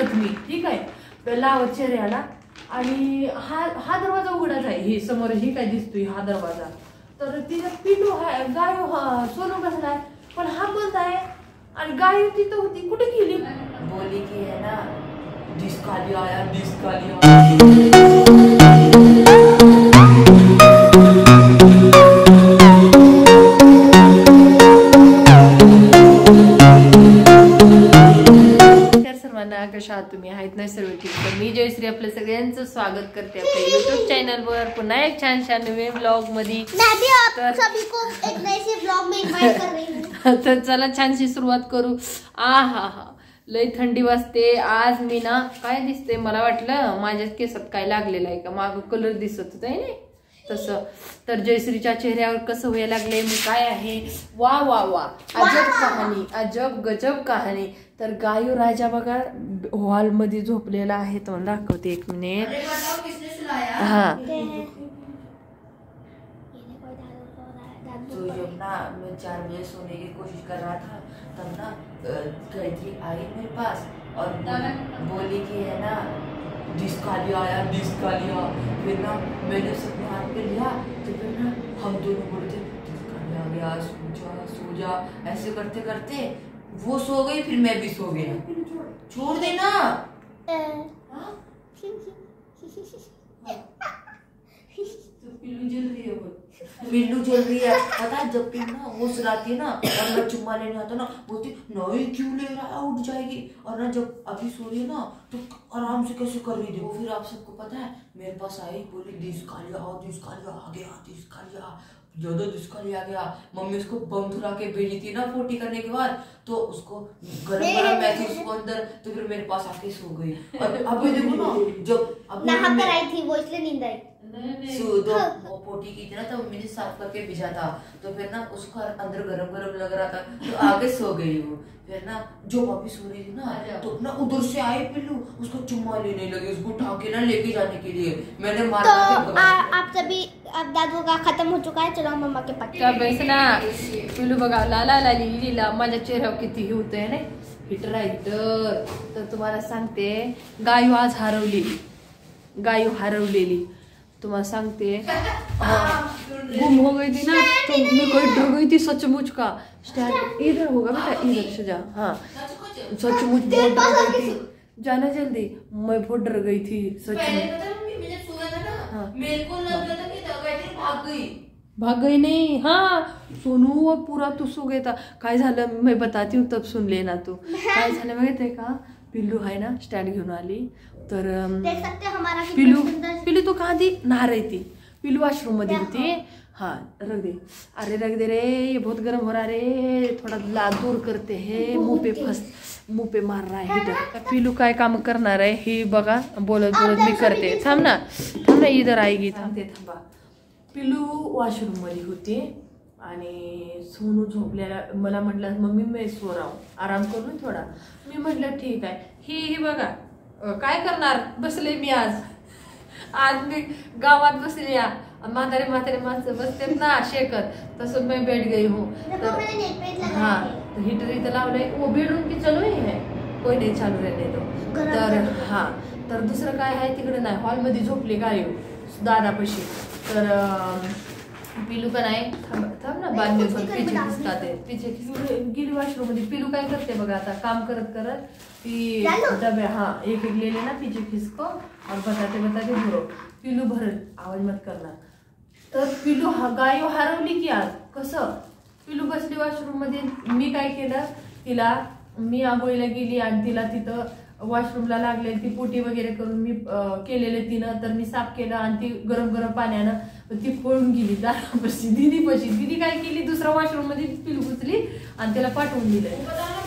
शेकत मी, ठीक आहे, लावत चेहऱ्याला. आणि हा दरवाजा उघडाच आहे, हे समोर ही काय दिसतोय हा दरवाजा. तर तिचा पिलू आहे, गाय सोनू बसलाय, पण हा बंद आहे. आणि गाय तिथं होती, कुठे गेली? बोली की है ना, डिस्काली आया, डिस्काली कशा आहात तुम्ही? आहेत ना सर्व ठीक? तर मी जयश्री आपल्या सगळ्यांचं स्वागत करते आपल्या YouTube चॅनलवर पुन्हा एक छान नवे ब्लॉग मध्ये. तर चला छानशी सुरुवात करू. हा लय थंडी वाजते आज. मी ना काय दिसते, मला वाटलं माझ्या केसात काय लागलेलं आहे का, माग कलर दिसत होता नाही तसं. तर जयश्रीच्या चेहऱ्यावर कसं व्हायला लागले, मी काय आहे, वा वा वा, अजब कहाणी, अजब गजब कहाणी. तर गायू राजा बघा हॉल मध्ये झोपलेला आहे, तो दाखवते एक मिनिट. हाँ तो जब ना मैं 4 बजे सोने की कोशिश कर रहा था, तब ना गायत्री आई मेरे पास और बोली कि है ना डिस्कालिया आया, डिस्कालिया. फिर ना मैंने उसको हाथ पे लिया, तो फिर ना हम दोनों बोलते डिस्कालिया आ गया, सो जा ऐसे करते करते वो सो गई, फिर मैं भी सो गया. छोड़ देना. पिल्लू जल रही है, पिल्लू जल रही है. पता है जब पिल्लू ना वो सुलाती है ना और मैं चुम्मा लेने आता ना, बोलती नहीं क्यों ले रहा है, उठ जाएगी. और ना जब अभी सो रही है ना तो आराम से कैसे कर रही थी वो. फिर आप सबको पता है मेरे पास आई, बोली डिस्कालिया आ गया, डिस्कालिया ज्यादा डिस्कालिया आ गया. मम्मी उसको बम धुरा के भेजी थी ना 40 करने के बाद, तो उसको गरम मैं थी उसको अंदर, तो फिर मेरे पास आके सो गई. और अभी देखो ना जब नहा कर आई थी वो, इसलिए नींद आई. वो पोटी की थी ना, तो मम्मी ने साफ करके भिजा था, तो फिर ना उसको अंदर गरम लग रहा था, तो आगे सो गई वो. फिर ना जो वापस सो रही थी ना, तो ना उधर से आए पिल्लू, उसको चुम्मा लेने लगे, उसको उठा के ना लेके जाने के लिए. मैंने मारा. तो आप सभी अब दादू का खत्म हो चुका है, चलो मम्मा के पास. वैसे ना पिल्लू बघा लाला लाली लीला माझ्या चेहऱ्यावर किती हे होतंय ना, हिटर आहे. तर तुम्हाला सांगते, गायू आज हरवलेली तुम्हाला सांगते. गुम हो गई थी ना, तो मैं कोई डर गई थी सचमुच का. स्टैंड इधर होगा बेटा, इधर से जा. हाँ सचमुच बहुत डर गई थी, जाना जल्दी. मैं बहुत डर गई थी सचमुच. मेरे को लग रहा था कि भाग गई नहीं. हाँ सोनू वो पूरा तू सो गया था. काय झालं मैं बताती हूँ तब सुन लेना तू. काय झालं माहिती आहे का, पिल्लू आहे ना स्टँड घेऊन आली. तर पिल्लू तो कहाँ थी, नहा रही थी. पिल्लू वॉशरूम मध्ये होती. हाँ रख दे रे, ये बहुत गर्म हो रहा रे, थोड़ा ला दूर करते हैं, मुंह पे मार रहा है हीटर. पिल्लू काय काम करणार आहे ही बघा, बोलत मी करते. थांब ना इधर आएगी, थांबा. पिल्लू वॉशरूम मध्ये होती आणि सोनू झोपलेला. मला म्हटलं मम्मी मैं सो रहा हूँ, आराम करू थोडा. मी म्हटलं ठीक आहे. ही बघा काय करणार, बसले मी आज मी गावात बसली. म्हातारे माणसं बसते ना शेकत, तसं मैं बैठ गई हूँ. हाँ तो हीटर इथं लावलंय. वो बेडरूम की चालू है, कोई नाही चालू रहने दो. तर हा तर दुसरं काय आहे तिकडे नाही, हॉलमध्ये झोपली गायू दादापाशी. तर पिलू का नाही, थांब ना बाद में पिचे दिसतात, पिचे गेली वॉशरूम मध्ये. पिलू काय करते बघा आता, काम करत ती डब्या एक लेले ना पीछे खिसको और बताते भरो. पिलू भरल, आवाज मत करणार. तर पिलू गायू हरवली की आज कसं. पिलू बसली वॉशरूम मध्ये. मी काय केलं, तिला मी आंघोळीला गेली आणि तिला तिथं वॉशरूमला लागले, ती पोटी वगैरे करून मी केलेलं तिनं. तर मी साफ केलं आणि ती गरम पाण्यानं ती पळून गेली दारापाशी, दीदीपाशी. दीदी काय केली, दुसऱ्या वॉशरूम मध्ये पिलू घुसली आणि त्याला पाठवून दिलं.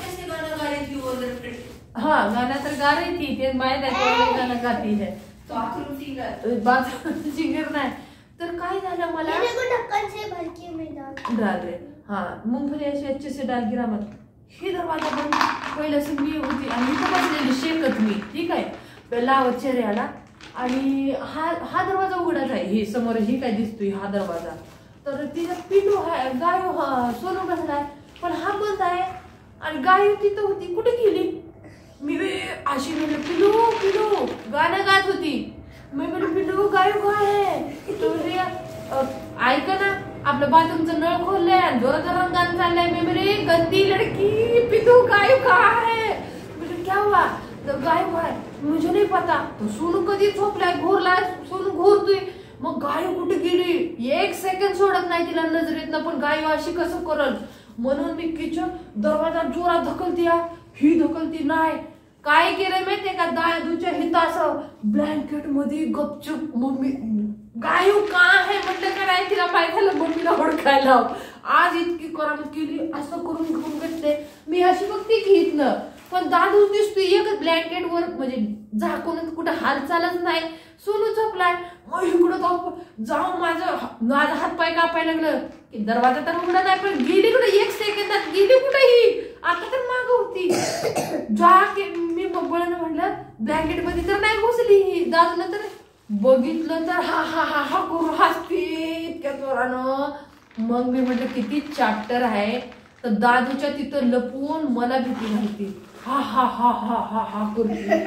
हाँ गाना तर गा रही थी, ते माहित आहे गाणं गाती है, बाथरूम सिंगर नाही. तर काय झालं मला, ढक्कन से भर के डाल रहे. हाँ मूंगफली ऐसे अच्छे से डाल गिरा मत. ही दरवाजा बंद पहिलं असं मी होती आणि इथं बसलेली शेकत मी, ठीक आहे, लावत चेहऱ्याला. आणि हा दरवाजा उघडाच आहे, हे समोर ही काय दिसतोय हा दरवाजा. तर तिचा पिल्लू आहे, गाय सोनू बसलाय, पण हा बंद आहे. आणि गाय तिथं होती, कुठे गेली. मी अशी म्हणलं पिलू पिलू गाणं गात होती. मी म्हणलं पिलू गायब काय आहे तो रे ऐका ना आपलं बाथरूमचं नळ खोललंय आणि जोरात जोरात गाणं चाललंय. मी म्हणे गंदी लड़की पिलू गायब काय है. म्हणजे क्या हुआ तो गायब है मुझे नहीं पता. तो सोनू कधी झोपलाय घोरलाय सोनू घोरतोय. मग गायब कुठे गेली 1 सेकंड सोडत नाही तिला नजरेतनं. पण गायब अशी कसं करल म्हणून मी किचन दरवाजा जोरात ढकलती ही ढकलती नाही. काय केलं माहितीये का दादूच्या हित असं ब्लँकेट मध्ये गपचूप मम्मी गायब का आहे म्हटलं का नाही तिला माहिती झालं मम्मीला ओळखायला. आज इतकी करामत केली असं करून घेऊन घेतले. मी अशी बघते की इथनं पण दादू दिसतोय एकच ब्लँकेट वर म्हणजे झाकून कुठं हालचालच नाही. सोनू झोपलाय. मग इकडं जाऊन माझा हात पाय कापायला लागलं की दरवाजा तर उघडा नाही पण गेली कुठे 1 सेकंदात गेली कुठे ही आता तर माग होती. जा की मी बघणं म्हटलं ब्लँकेट मध्ये तर नाही घुसली ही. दादूला तर बघितलं तर हा हा हा हा करून हसते इतक्या जोरानं. मग मी म्हटलं किती चॅप्टर आहे तर दादूच्या तिथं लपवून मला भीती माहिती हा हा हा हा हा हा करते.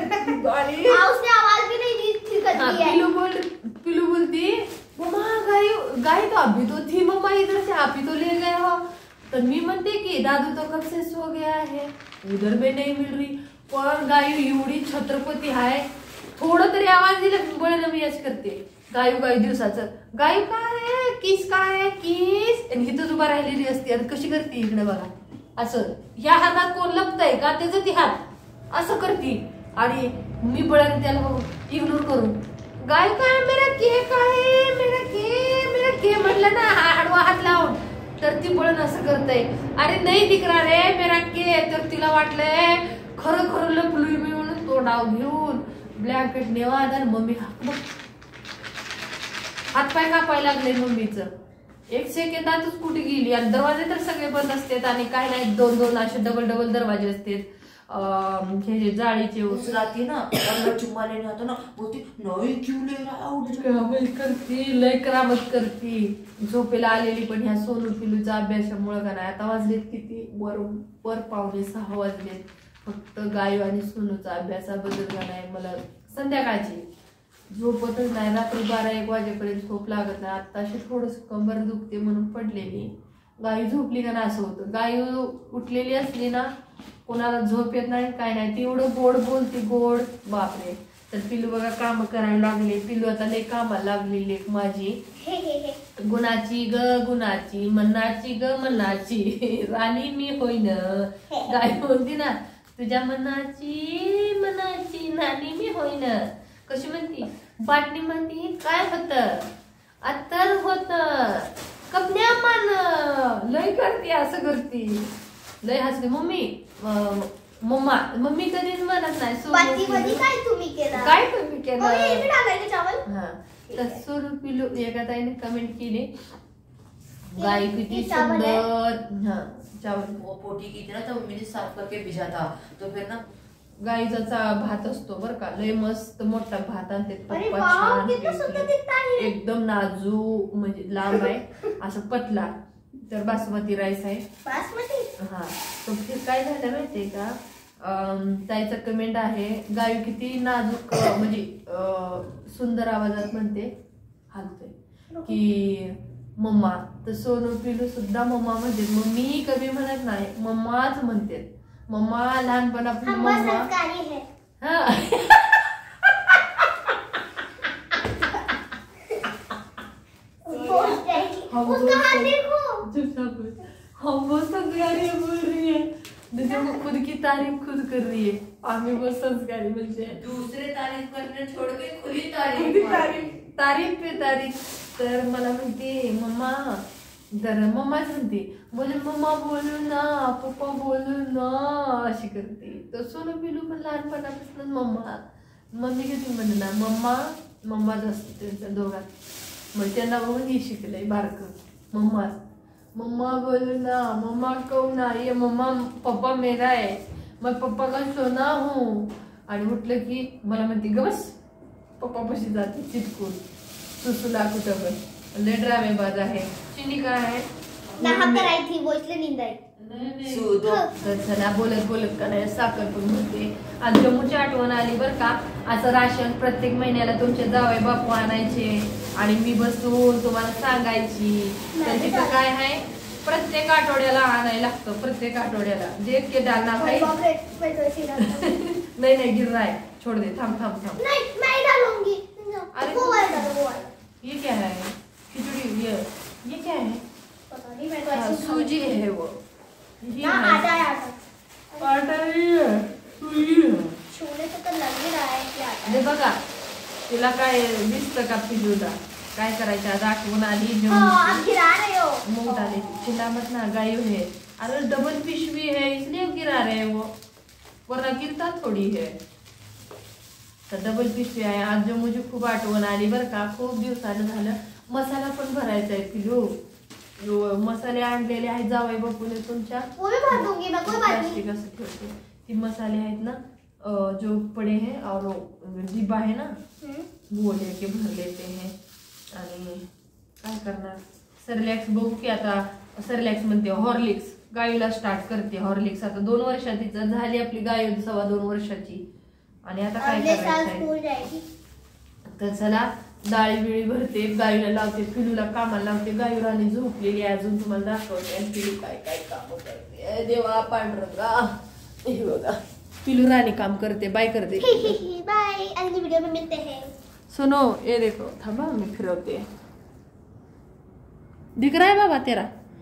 पिलू बोलती मम्मा गाय तो अभी तो थी मम्मा इधर से आप ही तो ले गए हो. तर मी म्हणते की दादू तो कब से सो गया है उधर भी नहीं मिल रही. पण गाय एवढी छत्रपती आहे थोडं तरी आवाज दिला बळं मी यश करते. गायू गायू दिवसाचं गायू काय किस काय किस आणि हिथंच उभा राहिलेली असते. आणि कशी करते इकडे बघा असं ह्या हातात कोण लपतंय का त्याचं ती हात असं करते. आणि मी बळाने त्याला इग्नोर करून गाय काय मेरा केक आहे मेरा के म्हटलं ना आडवा हात लावून तर ती बळण असं करतय. अरे नाही दिकरा रे मेरा के. तर तिला वाटलंय खरं खरं लपलोय मी म्हणून तोंडाव घेऊन ब्लँकेट नेवा. मम्मी हात पाय कापायला लागले मम्मीचं. 1 सेकंदातच कुठे गेली. आणि दरवाजे तर सगळे बंद असतात आणि काय नाही 2-2 असे डबल दरवाजे असतात. हे जे जाळीचे राहते ना चुम्माले राहतो ना बोलते नाही क्यों करती लय करामत करती. झोपेला आलेली पण ह्या सोनू पिलूच्या अभ्यासामुळे का नाही. आता वाजलेत किती वर 5:45 वाजलेत. फक्त गायू आणि सोनूचा अभ्यासाबद्दल का नाही मला संध्याकाळची झोपतच नाही. रात्री 12-1 वाजेपर्यंत झोप लागत नाही. आत्ताशी थोडस कंबर दुखते म्हणून पडलेली. गायू झोपली का नाही असं होतं. गायू उठलेली असली ना कोणाला झोप येत नाही काय नाही. ती एवढं गोड बोलते गोड बापरे. तर पिलू बघा काम करायला लागले. पिलू आता लय कामाला लागलेली एक माझी. गुणाची ग गुणाची मनाची ग मनाची राणी मी होईन. गाय बोलती ना तुझ्या मनाची राणी मी होईन. कशी म्हणती बाटली म्हणती काय होत अत्तर होत कपड्या मान लय करते असं करते लय हसते. मम्मी कधीच म्हणत नाही काय तुम्ही केलं हा. तर सोनू पिलू एका ताईने कमेंट केली गाय किती सुंदर. हाँ चावल पोटी की ना तो मैंने साफ करके भिजा था तो फिर ना गाईचा भात असतो बर का लय मस्त मोठा भात आणते. एकदम नाजूक म्हणजे लांब आहे असं पतला. तर बासमती राईस आहे हा. तो फिर काय झालं माहितीये का ताईचा कमेंट आहे गायू किती नाजूक म्हणजे सुंदर आवाजात म्हणते हालतोय की मम्मा. तर सोनू पिलू सुद्धा मम्मा म्हणते. मम्मी कधी म्हणत नाही मम्माच म्हणते. मम्मा लहानपणापासून मम्मा हा हम वो संस्कारी बोल रही है जैसे वो खुद की तारीफ खुद कर रही है. आम्ही वो संस्कारी म्हणजे दूसरे तारीफ करने छोड़ के खुद ही तारीफ पे तारीफ. तर मला म्हणते मम्मा तर मम्माच म्हणते बोले मम्मा बोलू ना पप्पा बोलू ना अशी करते. तर सोनू पिलू पण लहानपणापासून मम्मी किती म्हणते ना मम्माच असते त्यांच्या दोघात. मग त्यांना बघून हे शिकलंय बारक मम्मा बोलू ना मम्मा कहू ना ये मम्मा पप्पा मेरा है मैं पप्पा का सोना हूँ. आणि उठलं की मला म्हणते ग बस पप्पा पशी जाते चिटकून सुसुला कुठं पण लय ड्रामेबाज आहे. चिनी काय आहे नहा कर आई थी वो इसलिए नींद आई। सूदो तर चला बोलत बोलत का नाही साखर पण भरते. आणि जम्मूची आठवण आली बरं का. असं राशन प्रत्येक महिन्याला तुमचे जावई बापू आणायचे आणि मी बसून तुम्हाला सांगायची. तर तिथं काय आहे, प्रत्येक आठवड्याला आणायला लागतं, प्रत्येक आठवड्याला. जे के डालना भाई नाही नहीं गिर रहा है, छोड़ दे, थांब थांब थांब. नहीं मैं डालूंगी। अरे वो वाला डालो, वो वाला। ये क्या है, खिचड़ी, ये क्या है? पता नहीं, मैं तो हाँ, ऐसे सूजी है वो. ये ना है. आटा है, आटा। आटा नहीं है, सूजी है. छूने से तो लग ही रहा है कि आटा अरे है। बघा तिला काय दिसतं का पिलूला. काय करायचं आज आठवण आली हाँ, जेवण. आप गिरा रहे हो। मूंग डाले चिल्ला मत ना, गायब है. अरे डबल पिशवी है इसलिए गिरा रहे हैं वो, वरना गिरता थोडी है. तर डबल पिशवी आहे. आज जो मुझे खूप आठवण आली बरं का. खूप दिवसानं झालं. मसाला पण भरायचा आहे पिलू. जो मसाले आणलेले आहेत जावई बापूने तुमच्या. वो भी भर दूंगी मैं, कोई बात नहीं। प्लास्टिक असं ठेवते. ती मसाले आहेत ना, जो पड़े हैं और डिब्बा है ना, वो लेके भर लेते हैं. आणि काय करणार, सरलॅक्स बघू की आता. सरलॅक्स म्हणते हॉर्लिक्स, गायूला स्टार्ट करते हॉर्लिक्स. आता 2 वर्षाची झाली आपली गाय, 2.25 वर्षाची. आणि आता काय अगले साल करायचं स्कूल जाएगी। तर चला डाळी बिळी भरते, गायूला लावते, पिलूला कामाला लावते. गायू राणी झोपलेली आहे अजून, तुम्हाला दाखवते. आणि पिलू काय काय काम करते. देवा पांढरंगा, हे बघा पिलू राणी काम करते. बाय करते. बाय, अगली वीडियो में मिलते हैं। सुनो ये देखो, थांबा मी फिरवते. दिख रहा है बाबा तेरा,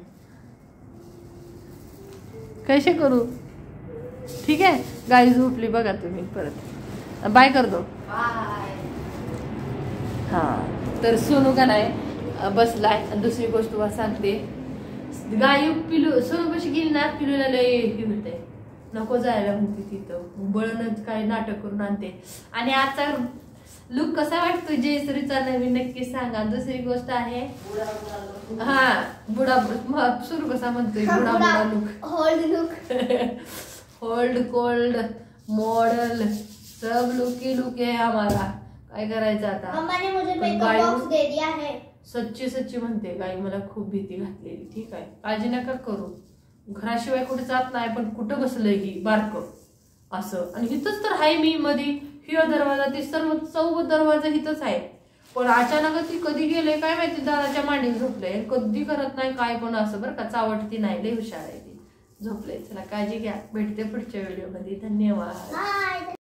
कैसे करू. ठीक आहे, गाई झोपली बघा तुम्ही. परत बाय कर दो. बाय. हा तर सोनू का नाही बसलाय. आणि दुसरी गोष्ट तुम्हाला सांगते, गायू पिलू सोनू कशी गेली ना, पिलूला लय हे होते, नको जायला म्हणते तिथं. बळणच काय नाटक करून आणते. आणि आजचा लुक कसा वाटतो जयश्रीचा नवीन नक्की सांगा. दुसरी गोष्ट आहे, हा बुडा सुरू कसा म्हणतोय, बुडा बुडा look, hold look, hold cold model, सब लुक ही लुक है हमारा. काय करायचं आता. मम्मा ने मुझे पण मेकअप गायू बॉक्स दे दिया है। सच्ची सच्ची म्हणते, गाई मला खूप भीती घातलेली. ठीक आहे, काळजी नका करू. घराशिवाय कुठे जात नाही, पण कुठं बसलंय ही बारक असं. आणि हिथंच तर आहे मी मध्ये, हिरो दरवाजा, ती सर्व 4 दरवाजा हिथंच आहे. पण अचानक ती कधी गेले काय माहिती, दादाच्या मांडीत झोपले. कधी करत नाही काय पण असं बरं का, चावटती नाही, लय हुशार आहे ती. झोपले. चला काळजी घ्या, भेटते पुढच्या व्हिडिओ मध्ये. धन्यवाद. बाय।